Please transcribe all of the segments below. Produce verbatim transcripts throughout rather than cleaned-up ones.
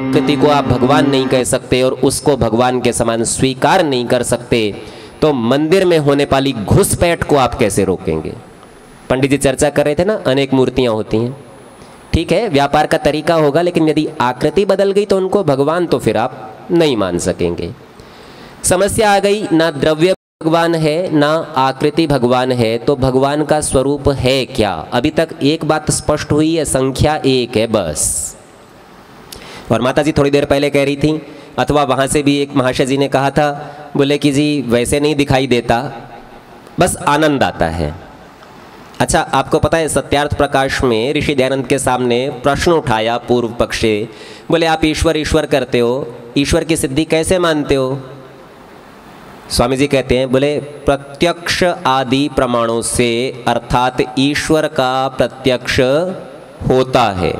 आकृति को आप भगवान नहीं कह सकते और उसको भगवान के समान स्वीकार नहीं कर सकते, तो मंदिर में होने वाली घुसपैठ को आप कैसे रोकेंगे? पंडित जी चर्चा कर रहे थे ना, अनेक मूर्तियां होती हैं, ठीक है, व्यापार का तरीका होगा, लेकिन यदि आकृति बदल गई तो उनको भगवान तो फिर आप नहीं मान सकेंगे। समस्या आ गई, ना द्रव्य भगवान है ना आकृति भगवान है, तो भगवान का स्वरूप है क्या? अभी तक एक बात स्पष्ट हुई है, संख्या एक है बस। और माता जी थोड़ी देर पहले कह रही थी, अथवा वहाँ से भी एक महाशय जी ने कहा था, बोले कि जी वैसे नहीं दिखाई देता, बस आनंद आता है। अच्छा, आपको पता है सत्यार्थ प्रकाश में ऋषि दयानंद के सामने प्रश्न उठाया पूर्व पक्षे, बोले आप ईश्वर ईश्वर करते हो, ईश्वर की सिद्धि कैसे मानते हो? स्वामी जी कहते हैं, बोले प्रत्यक्ष आदि प्रमाणों से, अर्थात ईश्वर का प्रत्यक्ष होता है।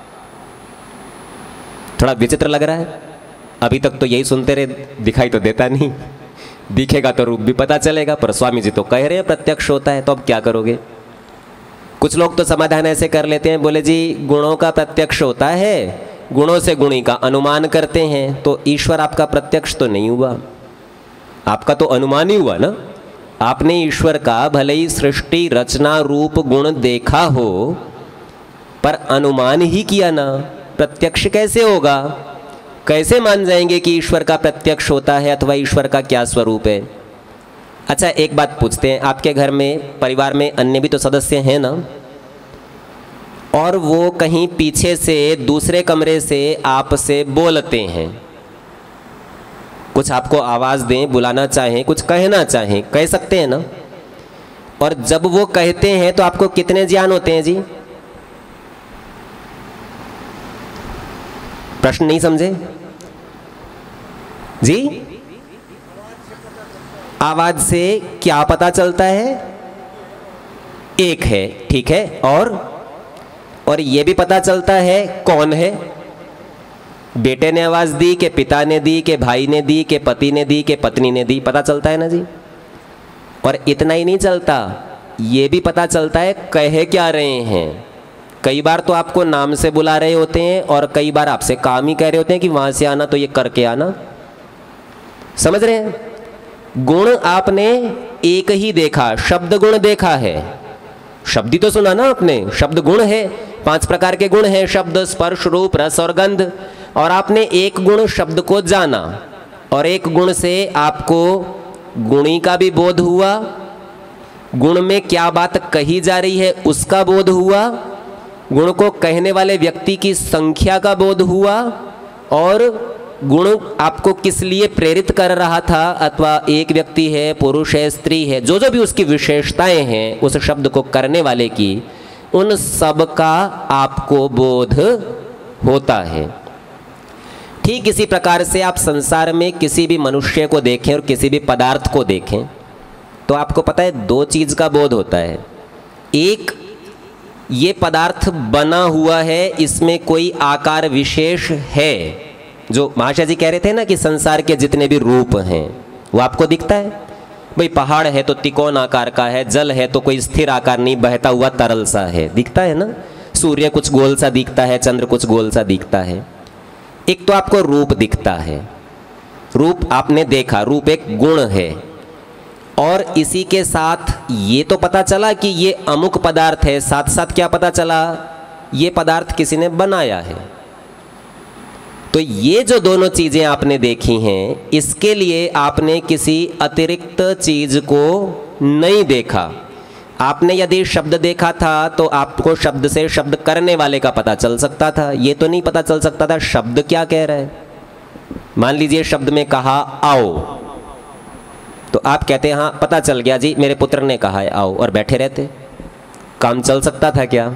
थोड़ा विचित्र लग रहा है, अभी तक तो यही सुनते रहे, दिखाई तो देता नहीं, दिखेगा तो रूप भी पता चलेगा, पर स्वामी जी तो कह रहे हैं प्रत्यक्ष होता है, तो अब क्या करोगे? कुछ लोग तो समाधान ऐसे कर लेते हैं, बोले जी गुणों का प्रत्यक्ष होता है, गुणों से गुणी का अनुमान करते हैं, तो ईश्वर आपका प्रत्यक्ष तो नहीं हुआ, आपका तो अनुमान ही हुआ ना। आपने ईश्वर का भले ही सृष्टि रचना रूप गुण देखा हो, पर अनुमान ही किया ना, प्रत्यक्ष कैसे होगा? कैसे मान जाएंगे कि ईश्वर का प्रत्यक्ष होता है अथवा ईश्वर का क्या स्वरूप है? अच्छा, एक बात पूछते हैं, आपके घर में परिवार में अन्य भी तो सदस्य हैं ना, और वो कहीं पीछे से दूसरे कमरे से आपसे बोलते हैं, कुछ आपको आवाज़ दें, बुलाना चाहें, कुछ कहना चाहें, कह सकते हैं ना, और जब वो कहते हैं तो आपको कितने ज्ञान होते हैं जी? प्रश्न नहीं समझे जी? आवाज से क्या पता चलता है? एक है, ठीक है, और और ये भी पता चलता है कौन है। बेटे ने आवाज दी कि पिता ने दी कि भाई ने दी कि पति ने दी कि पत्नी ने दी, पता चलता है ना जी। और इतना ही नहीं चलता, ये भी पता चलता है कहे क्या रहे हैं। कई बार तो आपको नाम से बुला रहे होते हैं और कई बार आपसे काम ही कह रहे होते हैं कि वहां से आना तो ये करके आना। समझ रहे हैं? गुण आपने एक ही देखा, शब्द गुण देखा है, शब्द ही तो सुना ना आपने, शब्द गुण है, पांच प्रकार के गुण हैं, शब्द स्पर्श रूप रस और गंध। और आपने एक गुण शब्द को जाना और एक गुण से आपको गुणी का भी बोध हुआ, गुण में क्या बात कही जा रही है उसका बोध हुआ, गुण को कहने वाले व्यक्ति की संख्या का बोध हुआ, और गुण आपको किस लिए प्रेरित कर रहा था, अथवा एक व्यक्ति है, पुरुष है, स्त्री है, जो जो भी उसकी विशेषताएं हैं उस शब्द को करने वाले की, उन सब का आपको बोध होता है। ठीक इसी प्रकार से आप संसार में किसी भी मनुष्य को देखें और किसी भी पदार्थ को देखें तो आपको पता है दो चीज का बोध होता है। एक, ये पदार्थ बना हुआ है, इसमें कोई आकार विशेष है, जो महाशय जी कह रहे थे ना कि संसार के जितने भी रूप हैं वो आपको दिखता है। भाई पहाड़ है तो त्रिकोण आकार का है, जल है तो कोई स्थिर आकार नहीं, बहता हुआ तरल सा है, दिखता है ना। सूर्य कुछ गोल सा दिखता है, चंद्र कुछ गोल सा दिखता है। एक तो आपको रूप दिखता है, रूप आपने देखा, रूप एक गुण है। और इसी के साथ ये तो पता चला कि ये अमुक पदार्थ है, साथ साथ क्या पता चला, ये पदार्थ किसी ने बनाया है। तो ये जो दोनों चीजें आपने देखी हैं, इसके लिए आपने किसी अतिरिक्त चीज को नहीं देखा। आपने यदि शब्द देखा था तो आपको शब्द से शब्द करने वाले का पता चल सकता था, ये तो नहीं पता चल सकता था शब्द क्या कह रहा है। मान लीजिए शब्द में कहा आओ, तो आप कहते हैं हाँ पता चल गया जी, मेरे पुत्र ने कहा है आओ, और बैठे रहते, काम चल सकता था क्या?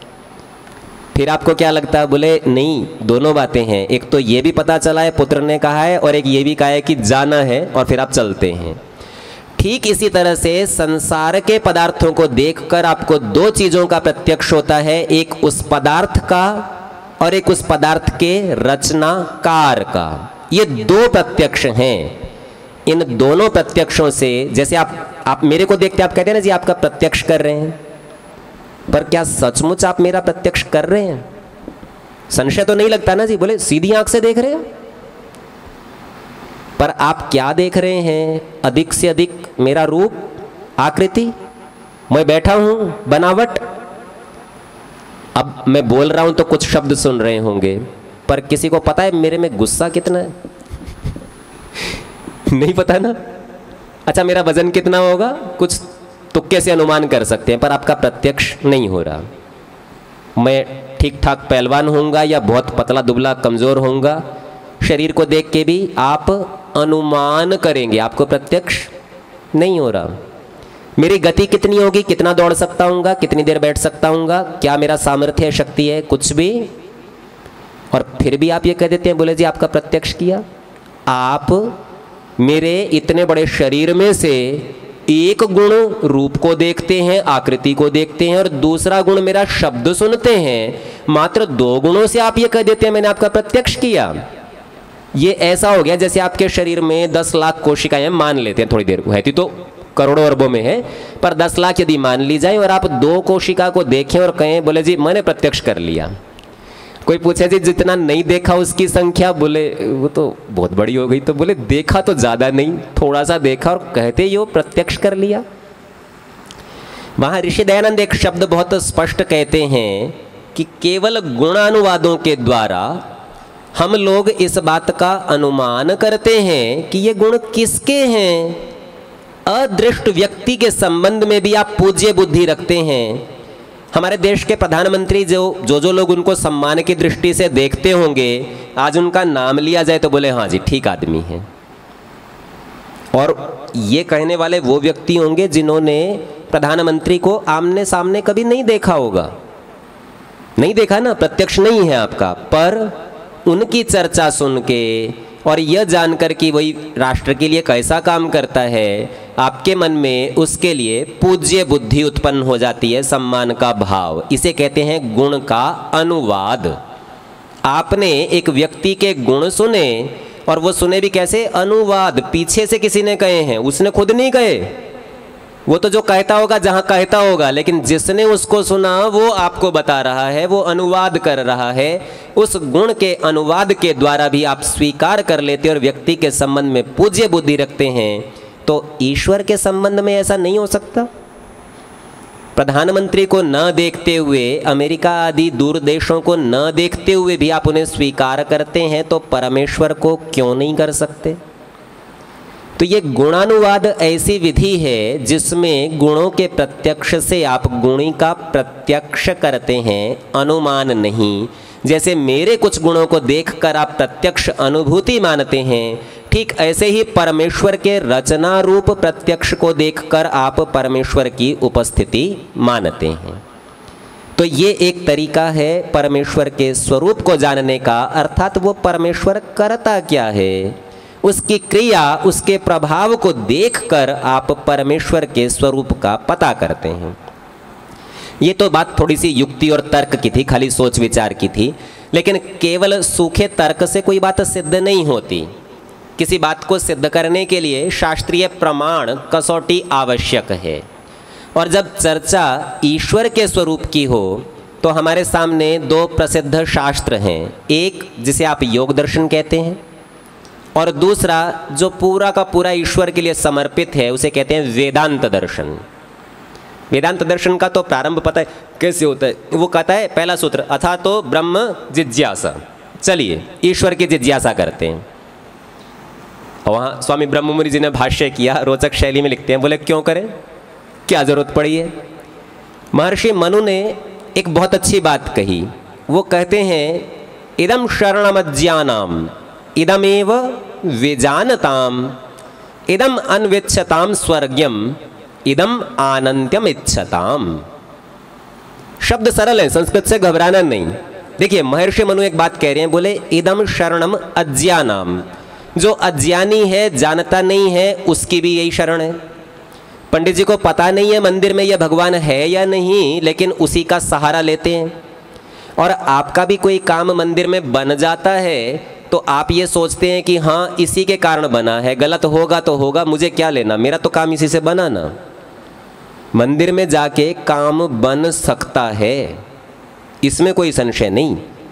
फिर आपको क्या लगता है? बोले नहीं, दोनों बातें हैं, एक तो ये भी पता चला है पुत्र ने कहा है, और एक ये भी कहा है कि जाना है, और फिर आप चलते हैं। ठीक इसी तरह से संसार के पदार्थों को देखकर आपको दो चीजों का प्रत्यक्ष होता है, एक उस पदार्थ का और एक उस पदार्थ के रचनाकार का। ये दो प्रत्यक्ष हैं। इन दोनों प्रत्यक्षों से, जैसे आप आप मेरे को देखते आप कहते हैं ना जी आपका प्रत्यक्ष कर रहे हैं, पर क्या सचमुच आप मेरा प्रत्यक्ष कर रहे हैं? संशय तो नहीं लगता ना जी? बोले सीधी आंख से देख रहे हैं। पर आप क्या देख रहे हैं? अधिक से अधिक मेरा रूप, आकृति, मैं बैठा हूं, बनावट। अब मैं बोल रहा हूं तो कुछ शब्द सुन रहे होंगे, पर किसी को पता है मेरे में गुस्सा कितना है? नहीं पता ना। अच्छा, मेरा वजन कितना होगा? कुछ तुक्के से अनुमान कर सकते हैं, पर आपका प्रत्यक्ष नहीं हो रहा। मैं ठीक ठाक पहलवान होऊंगा या बहुत पतला दुबला कमजोर होऊंगा, शरीर को देख के भी आप अनुमान करेंगे, आपको प्रत्यक्ष नहीं हो रहा। मेरी गति कितनी होगी, कितना दौड़ सकता हूँगा, कितनी देर बैठ सकता हूँगा, क्या मेरा सामर्थ्य शक्ति है, कुछ भी। और फिर भी आप ये कह देते हैं, बोले जी आपका प्रत्यक्ष किया। आप मेरे इतने बड़े शरीर में से एक गुण रूप को देखते हैं, आकृति को देखते हैं, और दूसरा गुण मेरा शब्द सुनते हैं। मात्र दो गुणों से आप ये कह देते हैं मैंने आपका प्रत्यक्ष किया। ये ऐसा हो गया जैसे आपके शरीर में दस लाख कोशिकाएं मान लेते हैं, थोड़ी देर को है तो करोड़ों अरबों में है, पर दस लाख यदि मान ली जाए और आप दो कोशिका को देखें और कहें बोले जी मैंने प्रत्यक्ष कर लिया। कोई पूछे जी जितना नहीं देखा उसकी संख्या, बोले वो तो बहुत बड़ी हो गई। तो बोले देखा तो ज्यादा नहीं, थोड़ा सा देखा और कहते ही हो प्रत्यक्ष कर लिया। वहां ऋषि दयानंद एक शब्द बहुत स्पष्ट कहते हैं कि केवल गुणानुवादों के द्वारा हम लोग इस बात का अनुमान करते हैं कि ये गुण किसके हैं। अदृष्ट व्यक्ति के संबंध में भी आप पूज्य बुद्धि रखते हैं। हमारे देश के प्रधानमंत्री जो जो जो लोग उनको सम्मान की दृष्टि से देखते होंगे, आज उनका नाम लिया जाए तो बोले हाँ जी ठीक आदमी है। और ये कहने वाले वो व्यक्ति होंगे जिन्होंने प्रधानमंत्री को आमने सामने कभी नहीं देखा होगा। नहीं देखा ना, प्रत्यक्ष नहीं है आपका, पर उनकी चर्चा सुन के और यह जानकर कि वही राष्ट्र के लिए कैसा काम करता है, आपके मन में उसके लिए पूज्य बुद्धि उत्पन्न हो जाती है, सम्मान का भाव। इसे कहते हैं गुण का अनुवाद। आपने एक व्यक्ति के गुण सुने, और वो सुने भी कैसे? अनुवाद, पीछे से किसी ने कहे हैं, उसने खुद नहीं कहे। वो तो जो कहता होगा जहां कहता होगा, लेकिन जिसने उसको सुना वो आपको बता रहा है, वो अनुवाद कर रहा है। उस गुण के अनुवाद के द्वारा भी आप स्वीकार कर लेते और व्यक्ति के संबंध में पूज्य बुद्धि रखते हैं। तो ईश्वर के संबंध में ऐसा नहीं हो सकता। प्रधानमंत्री को न देखते हुए, अमेरिका आदि दूर देशों को न देखते हुए भी आप उन्हें स्वीकार करते हैं, तो परमेश्वर को क्यों नहीं कर सकते? तो ये गुणानुवाद ऐसी विधि है जिसमें गुणों के प्रत्यक्ष से आप गुणी का प्रत्यक्ष करते हैं, अनुमान नहीं। जैसे मेरे कुछ गुणों को देखकर आप प्रत्यक्ष अनुभूति मानते हैं, ठीक ऐसे ही परमेश्वर के रचना रूप प्रत्यक्ष को देखकर आप परमेश्वर की उपस्थिति मानते हैं। तो ये एक तरीका है परमेश्वर के स्वरूप को जानने का, अर्थात वो परमेश्वर करता क्या है, उसकी क्रिया, उसके प्रभाव को देखकर आप परमेश्वर के स्वरूप का पता करते हैं। ये तो बात थोड़ी सी युक्ति और तर्क की थी, खाली सोच विचार की थी, लेकिन केवल सूखे तर्क से कोई बात सिद्ध नहीं होती। किसी बात को सिद्ध करने के लिए शास्त्रीय प्रमाण, कसौटी आवश्यक है। और जब चर्चा ईश्वर के स्वरूप की हो तो हमारे सामने दो प्रसिद्ध शास्त्र हैं, एक जिसे आप योग दर्शन कहते हैं, और दूसरा जो पूरा का पूरा ईश्वर के लिए समर्पित है उसे कहते हैं वेदांत दर्शन। वेदांत दर्शन का तो प्रारंभ पता है कैसे होता है? वो कहता है पहला सूत्र, अथा तो ब्रह्म जिज्ञासा। चलिए ईश्वर की जिज्ञासा करते हैं। वहाँ स्वामी ब्रह्ममुनि जी ने भाष्य किया, रोचक शैली में लिखते हैं, बोले क्यों करें, क्या जरूरत पड़ी है? महर्षि मनु ने एक बहुत अच्छी बात कही। वो कहते हैं इदम शरणमज्ञानाम इदमेव विजानताम इदम अन्विच्छताम स्वर्ग्यम इदम आनंत्यम इच्छताम। शब्द सरल है, संस्कृत से घबराना नहीं। देखिए महर्षि मनु एक बात कह रहे हैं, बोले इदम शरणम अज्ञानाम, जो अज्ञानी है, जानता नहीं है, उसकी भी यही शरण है। पंडित जी को पता नहीं है मंदिर में यह भगवान है या नहीं, लेकिन उसी का सहारा लेते हैं। और आपका भी कोई काम मंदिर में बन जाता है तो आप ये सोचते हैं कि हाँ इसी के कारण बना है, गलत होगा तो होगा, मुझे क्या लेना, मेरा तो काम इसी से बना ना। मंदिर में जाके काम बन सकता है, इसमें कोई संशय नहीं,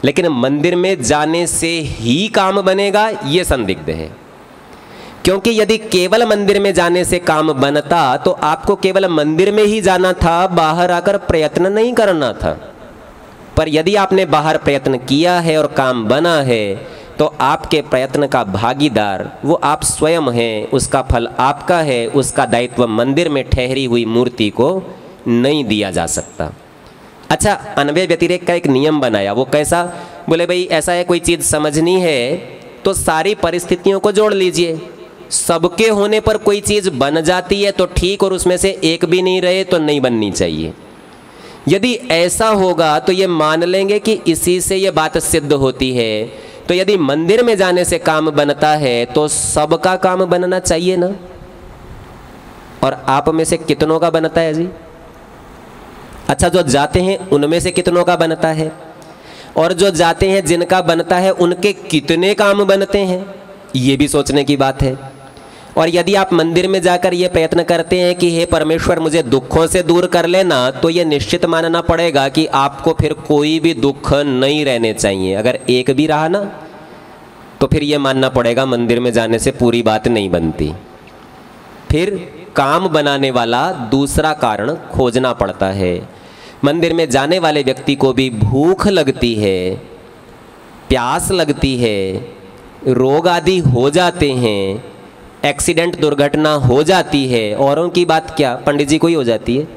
लेकिन मंदिर में जाने से ही काम बनेगा ये संदिग्ध है। क्योंकि यदि केवल मंदिर में जाने से काम बनता तो आपको केवल मंदिर में ही जाना था, बाहर आकर प्रयत्न नहीं करना था। पर यदि आपने बाहर प्रयत्न किया है और काम बना है तो आपके प्रयत्न का भागीदार वो आप स्वयं हैं, उसका फल आपका है, उसका दायित्व मंदिर में ठहरी हुई मूर्ति को नहीं दिया जा सकता। अच्छा, अन्वय व्यतिरेक का एक नियम बनाया, वो कैसा? बोले भाई ऐसा है, कोई चीज़ समझनी है तो सारी परिस्थितियों को जोड़ लीजिए। सबके होने पर कोई चीज़ बन जाती है तो ठीक, और उसमें से एक भी नहीं रहे तो नहीं बननी चाहिए। यदि ऐसा होगा तो ये मान लेंगे कि इसी से ये बात सिद्ध होती है। तो यदि मंदिर में जाने से काम बनता है तो सबका काम बनना चाहिए ना। और आप में से कितनों का बनता है जी? अच्छा, जो जाते हैं उनमें से कितनों का बनता है? और जो जाते हैं जिनका बनता है उनके कितने काम बनते हैं, ये भी सोचने की बात है। और यदि आप मंदिर में जाकर ये प्रयत्न करते हैं कि हे परमेश्वर मुझे दुखों से दूर कर लेना, तो ये निश्चित मानना पड़ेगा कि आपको फिर कोई भी दुख नहीं रहने चाहिए। अगर एक भी रहा ना तो फिर ये मानना पड़ेगा मंदिर में जाने से पूरी बात नहीं बनती। फिर काम बनाने वाला दूसरा कारण खोजना पड़ता है। मंदिर में जाने वाले व्यक्ति को भी भूख लगती है, प्यास लगती है, रोग आदि हो जाते हैं, एक्सीडेंट दुर्घटना हो जाती है। औरों की बात क्या, पंडित जी को ही हो जाती है।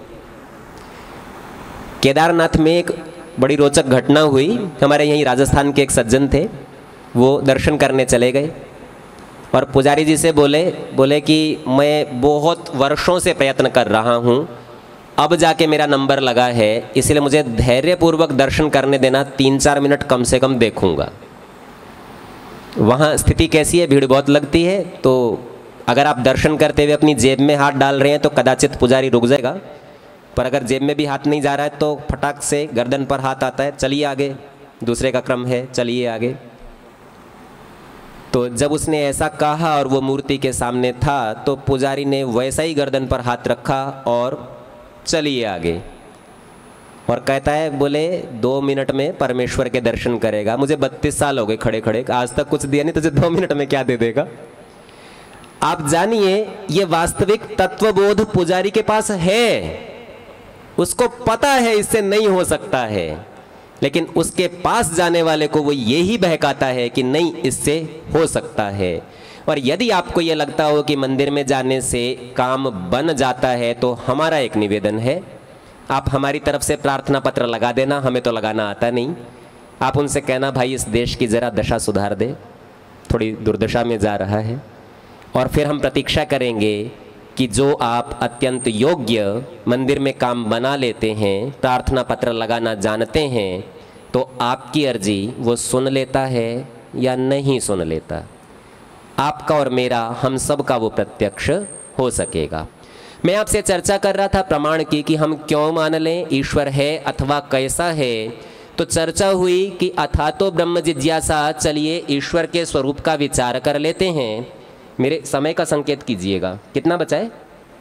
केदारनाथ में एक बड़ी रोचक घटना हुई। हमारे यहीं राजस्थान के एक सज्जन थे, वो दर्शन करने चले गए और पुजारी जी से बोले बोले कि मैं बहुत वर्षों से प्रयत्न कर रहा हूँ, अब जाके मेरा नंबर लगा है, इसलिए मुझे धैर्यपूर्वक दर्शन करने देना, तीन चार मिनट कम से कम देखूँगा। वहाँ स्थिति कैसी है, भीड़ बहुत लगती है, तो अगर आप दर्शन करते हुए अपनी जेब में हाथ डाल रहे हैं तो कदाचित पुजारी रुक जाएगा। पर अगर जेब में भी हाथ नहीं जा रहा है तो फटाक से गर्दन पर हाथ आता है, चलिए आगे, दूसरे का क्रम है, चलिए आगे। तो जब उसने ऐसा कहा और वो मूर्ति के सामने था तो पुजारी ने वैसा ही गर्दन पर हाथ रखा और चलिए आगे। और कहता है बोले दो मिनट में परमेश्वर के दर्शन करेगा। मुझे बत्तीस साल हो गए खड़े खड़े, आज तक कुछ दिया नहीं, तुझे दो मिनट में क्या दे देगा। आप जानिए ये वास्तविक तत्वबोध पुजारी के पास है, उसको पता है इससे नहीं हो सकता है, लेकिन उसके पास जाने वाले को वो यही बहकाता है कि नहीं इससे हो सकता है। और यदि आपको ये लगता हो कि मंदिर में जाने से काम बन जाता है तो हमारा एक निवेदन है, आप हमारी तरफ से प्रार्थना पत्र लगा देना, हमें तो लगाना आता नहीं। आप उनसे कहना भाई इस देश की ज़रा दशा सुधार दे, थोड़ी दुर्दशा में जा रहा है। और फिर हम प्रतीक्षा करेंगे कि जो आप अत्यंत योग्य मंदिर में काम बना लेते हैं, प्रार्थना पत्र लगाना जानते हैं, तो आपकी अर्जी वो सुन लेता है या नहीं सुन लेता। आपका और मेरा, हम सब का वो प्रत्यक्ष हो सकेगा। मैं आपसे चर्चा कर रहा था प्रमाण की कि हम क्यों मान लें ईश्वर है अथवा कैसा है। तो चर्चा हुई कि अथा तो ब्रह्म जिज्ञासा, चलिए ईश्वर के स्वरूप का विचार कर लेते हैं। मेरे समय का संकेत कीजिएगा, कितना बचा है?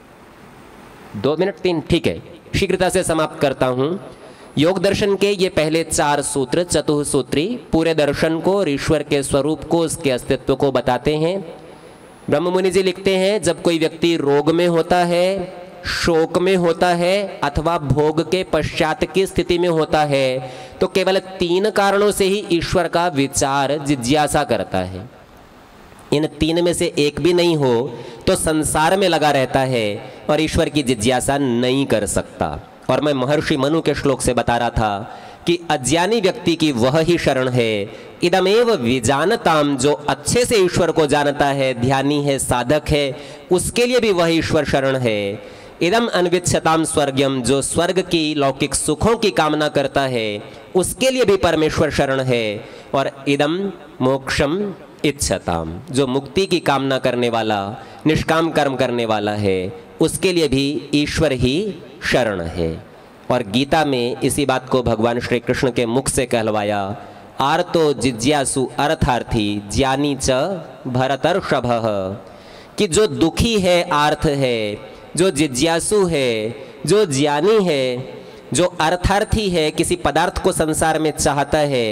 दो मिनट तीन, ठीक है, शीघ्रता से समाप्त करता हूँ। योग दर्शन के ये पहले चार सूत्र चतुसूत्री पूरे दर्शन को और ईश्वर के स्वरूप को, उसके अस्तित्व को बताते हैं। ब्रह्म मुनि जी लिखते हैं जब कोई व्यक्ति रोग में होता है, शोक में होता है अथवा भोग के पश्चात की स्थिति में होता है तो केवल तीन कारणों से ही ईश्वर का विचार जिज्ञासा करता है। इन तीन में से एक भी नहीं हो तो संसार में लगा रहता है और ईश्वर की जिज्ञासा नहीं कर सकता। और मैं महर्षि मनु के श्लोक से बता रहा था कि अज्ञानी व्यक्ति की वह ही शरण है, इदमेव विजानताम, जो अच्छे से ईश्वर को जानता है, ध्यानी है, साधक है, उसके लिए भी वह ईश्वर शरण है। इदम अनविच्छताम स्वर्गम, जो स्वर्ग की लौकिक सुखों की कामना करता है उसके लिए भी परमेश्वर शरण है। और इदम मोक्षम इच्छताम, जो मुक्ति की कामना करने वाला, निष्काम कर्म करने वाला है, उसके लिए भी ईश्वर ही शरण है। और गीता में इसी बात को भगवान श्री कृष्ण के मुख से कहलवाया, आर्तो जिज्ञासु अर्थार्थी ज्ञानी च भरतर्षभः, कि जो दुखी है आर्थ है, जो जिज्ञासु है, जो ज्ञानी है, जो अर्थार्थी है, किसी पदार्थ को संसार में चाहता है,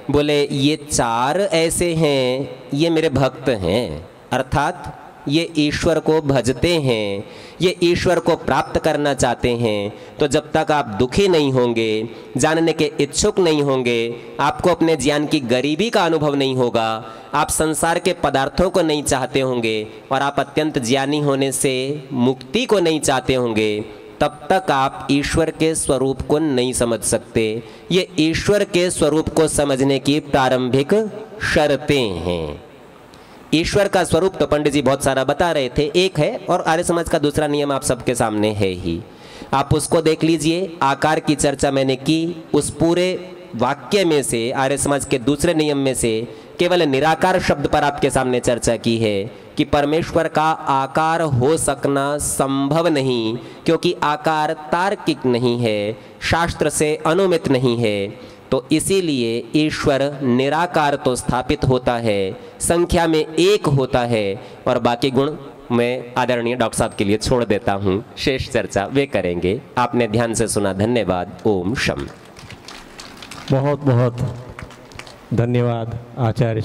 बोले ये चार ऐसे हैं, ये मेरे भक्त हैं, अर्थात ये ईश्वर को भजते हैं, ये ईश्वर को प्राप्त करना चाहते हैं। तो जब तक आप दुखी नहीं होंगे, जानने के इच्छुक नहीं होंगे, आपको अपने ज्ञान की गरीबी का अनुभव नहीं होगा, आप संसार के पदार्थों को नहीं चाहते होंगे और आप अत्यंत ज्ञानी होने से मुक्ति को नहीं चाहते होंगे, तब तक आप ईश्वर के स्वरूप को नहीं समझ सकते। ये ईश्वर के स्वरूप को समझने की प्रारंभिक शर्तें हैं। ईश्वर का स्वरूप तो पंडित जी बहुत सारा बता रहे थे, एक है, और आर्य समाज का दूसरा नियम आप सबके सामने है ही, आप उसको देख लीजिए। आकार की चर्चा मैंने की, उस पूरे वाक्य में से आर्य समाज के दूसरे नियम में से केवल निराकार शब्द पर आपके सामने चर्चा की है कि परमेश्वर का आकार हो सकना संभव नहीं, क्योंकि आकार तार्किक नहीं है, शास्त्र से अनुमित नहीं है। तो इसीलिए ईश्वर निराकार तो स्थापित होता है, संख्या में एक होता है, और बाकी गुण मैं आदरणीय डॉक्टर साहब के लिए छोड़ देता हूँ, शेष चर्चा वे करेंगे। आपने ध्यान से सुना, धन्यवाद। ओम शम। बहुत बहुत धन्यवाद आचार्य।